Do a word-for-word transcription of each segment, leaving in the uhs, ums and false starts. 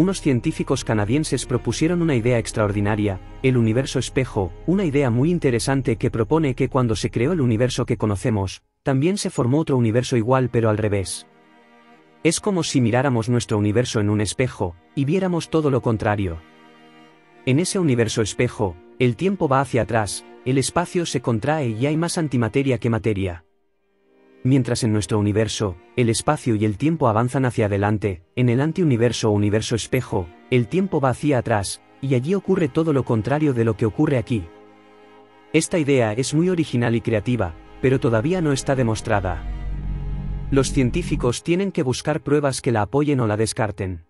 unos científicos canadienses propusieron una idea extraordinaria, el universo espejo, una idea muy interesante que propone que cuando se creó el universo que conocemos, también se formó otro universo igual pero al revés. Es como si miráramos nuestro universo en un espejo, y viéramos todo lo contrario. En ese universo espejo, el tiempo va hacia atrás, el espacio se contrae y hay más antimateria que materia. Mientras en nuestro universo, el espacio y el tiempo avanzan hacia adelante, en el antiuniverso o universo espejo, el tiempo va hacia atrás, y allí ocurre todo lo contrario de lo que ocurre aquí. Esta idea es muy original y creativa, pero todavía no está demostrada. Los científicos tienen que buscar pruebas que la apoyen o la descarten.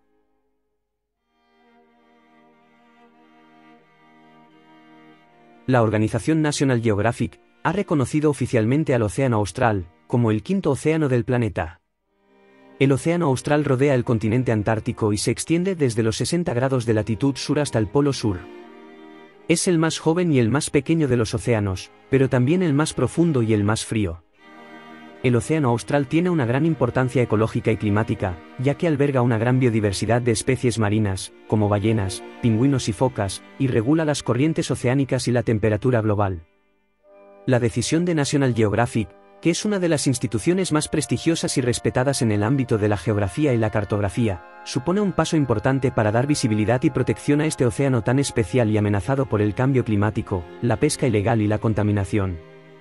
La organización National Geographic ha reconocido oficialmente al Océano Austral como el quinto océano del planeta. El Océano Austral rodea el continente antártico y se extiende desde los sesenta grados de latitud sur hasta el Polo Sur. Es el más joven y el más pequeño de los océanos, pero también el más profundo y el más frío. El Océano Austral tiene una gran importancia ecológica y climática, ya que alberga una gran biodiversidad de especies marinas, como ballenas, pingüinos y focas, y regula las corrientes oceánicas y la temperatura global. La decisión de National Geographic, que es una de las instituciones más prestigiosas y respetadas en el ámbito de la geografía y la cartografía, supone un paso importante para dar visibilidad y protección a este océano tan especial y amenazado por el cambio climático, la pesca ilegal y la contaminación.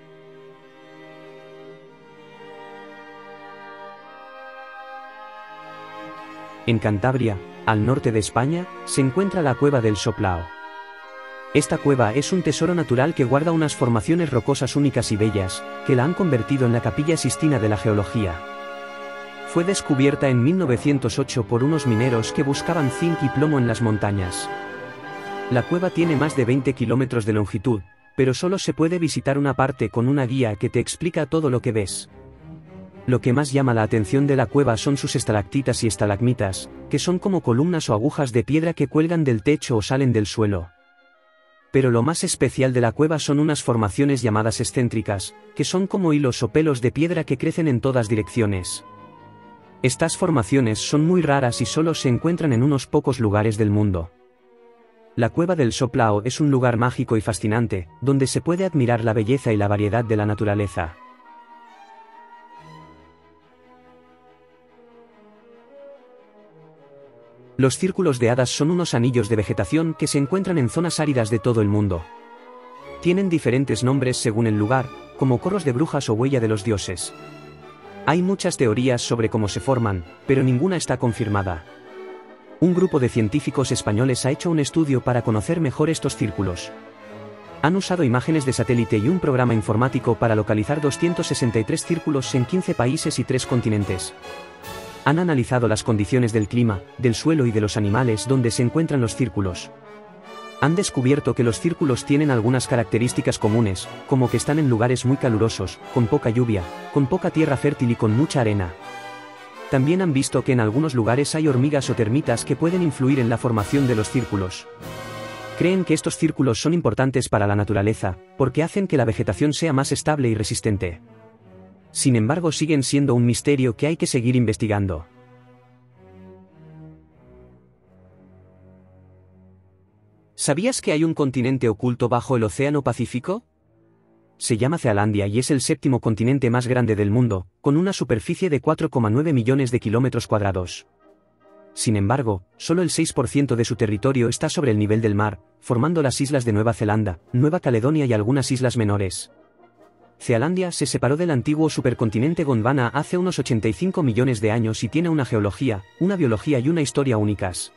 En Cantabria, al norte de España, se encuentra la cueva del Soplao. Esta cueva es un tesoro natural que guarda unas formaciones rocosas únicas y bellas, que la han convertido en la Capilla Sistina de la geología. Fue descubierta en mil novecientos ocho por unos mineros que buscaban zinc y plomo en las montañas. La cueva tiene más de veinte kilómetros de longitud, pero solo se puede visitar una parte con una guía que te explica todo lo que ves. Lo que más llama la atención de la cueva son sus estalactitas y estalagmitas, que son como columnas o agujas de piedra que cuelgan del techo o salen del suelo. Pero lo más especial de la cueva son unas formaciones llamadas excéntricas, que son como hilos o pelos de piedra que crecen en todas direcciones. Estas formaciones son muy raras y solo se encuentran en unos pocos lugares del mundo. La cueva del Soplao es un lugar mágico y fascinante, donde se puede admirar la belleza y la variedad de la naturaleza. Los círculos de hadas son unos anillos de vegetación que se encuentran en zonas áridas de todo el mundo. Tienen diferentes nombres según el lugar, como corros de brujas o huella de los dioses. Hay muchas teorías sobre cómo se forman, pero ninguna está confirmada. Un grupo de científicos españoles ha hecho un estudio para conocer mejor estos círculos. Han usado imágenes de satélite y un programa informático para localizar doscientos sesenta y tres círculos en quince países y tres continentes. Han analizado las condiciones del clima, del suelo y de los animales donde se encuentran los círculos. Han descubierto que los círculos tienen algunas características comunes, como que están en lugares muy calurosos, con poca lluvia, con poca tierra fértil y con mucha arena. También han visto que en algunos lugares hay hormigas o termitas que pueden influir en la formación de los círculos. Creen que estos círculos son importantes para la naturaleza, porque hacen que la vegetación sea más estable y resistente. Sin embargo, siguen siendo un misterio que hay que seguir investigando. ¿Sabías que hay un continente oculto bajo el Océano Pacífico? Se llama Cealandia y es el séptimo continente más grande del mundo, con una superficie de cuatro coma nueve millones de kilómetros cuadrados. Sin embargo, solo el seis por ciento de su territorio está sobre el nivel del mar, formando las islas de Nueva Zelanda, Nueva Caledonia y algunas islas menores. Cealandia se separó del antiguo supercontinente Gondwana hace unos ochenta y cinco millones de años y tiene una geología, una biología y una historia únicas.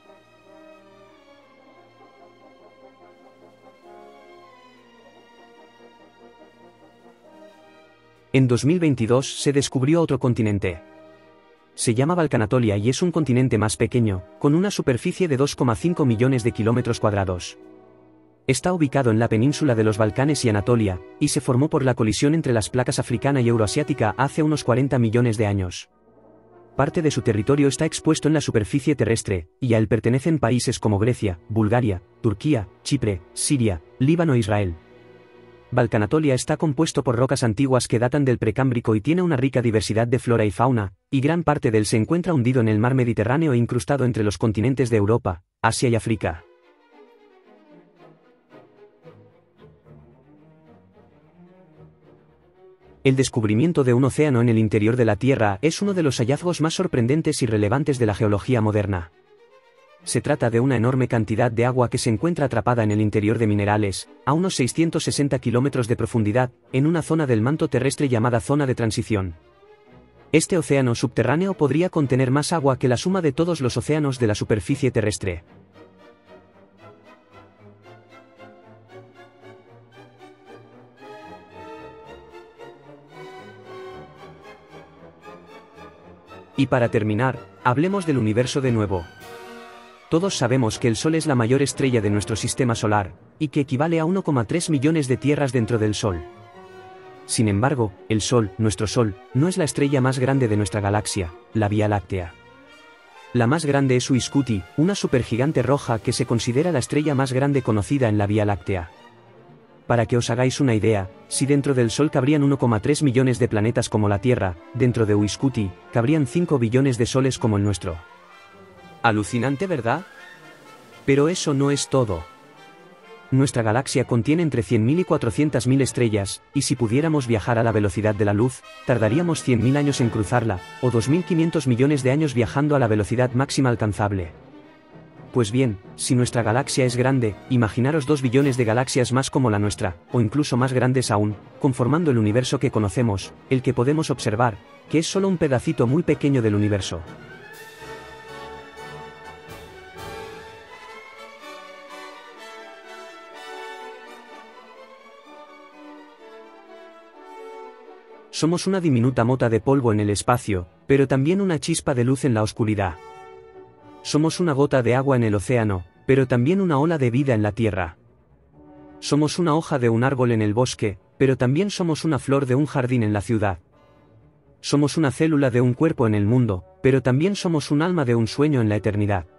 En dos mil veintidós se descubrió otro continente. Se llama Balcanatolia y es un continente más pequeño, con una superficie de dos coma cinco millones de kilómetros cuadrados. Está ubicado en la península de los Balcanes y Anatolia, y se formó por la colisión entre las placas africana y euroasiática hace unos cuarenta millones de años. Parte de su territorio está expuesto en la superficie terrestre, y a él pertenecen países como Grecia, Bulgaria, Turquía, Chipre, Siria, Líbano e Israel. Balcanatolia está compuesto por rocas antiguas que datan del Precámbrico y tiene una rica diversidad de flora y fauna, y gran parte de él se encuentra hundido en el mar Mediterráneo e incrustado entre los continentes de Europa, Asia y África. El descubrimiento de un océano en el interior de la Tierra es uno de los hallazgos más sorprendentes y relevantes de la geología moderna. Se trata de una enorme cantidad de agua que se encuentra atrapada en el interior de minerales, a unos seiscientos sesenta kilómetros de profundidad, en una zona del manto terrestre llamada zona de transición. Este océano subterráneo podría contener más agua que la suma de todos los océanos de la superficie terrestre. Y para terminar, hablemos del universo de nuevo. Todos sabemos que el Sol es la mayor estrella de nuestro sistema solar, y que equivale a uno coma tres millones de tierras dentro del Sol. Sin embargo, el Sol, nuestro Sol, no es la estrella más grande de nuestra galaxia, la Vía Láctea. La más grande es Uiscuti, una supergigante roja que se considera la estrella más grande conocida en la Vía Láctea. Para que os hagáis una idea, si dentro del Sol cabrían uno coma tres millones de planetas como la Tierra, dentro de Uiscuti, cabrían cinco billones de soles como el nuestro. Alucinante, ¿verdad? Pero eso no es todo. Nuestra galaxia contiene entre cien mil y cuatrocientas mil estrellas, y si pudiéramos viajar a la velocidad de la luz, tardaríamos cien mil años en cruzarla, o dos mil quinientos millones de años viajando a la velocidad máxima alcanzable. Pues bien, si nuestra galaxia es grande, imaginaros dos billones de galaxias más como la nuestra, o incluso más grandes aún, conformando el universo que conocemos, el que podemos observar, que es solo un pedacito muy pequeño del universo. Somos una diminuta mota de polvo en el espacio, pero también una chispa de luz en la oscuridad. Somos una gota de agua en el océano, pero también una ola de vida en la tierra. Somos una hoja de un árbol en el bosque, pero también somos una flor de un jardín en la ciudad. Somos una célula de un cuerpo en el mundo, pero también somos un alma de un sueño en la eternidad.